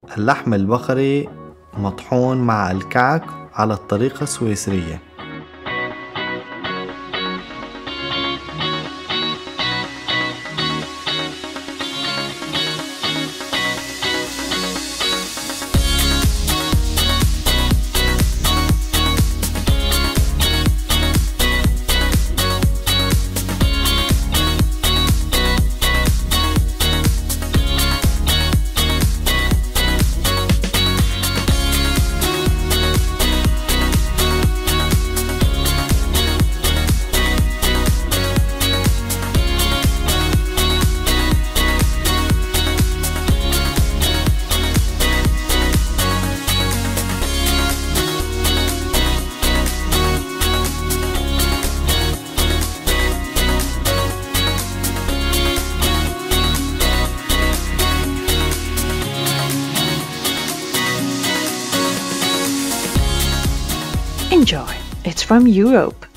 اللحم البقري مطحون مع الكعك على الطريقة السويسرية. Enjoy. It's from Europe.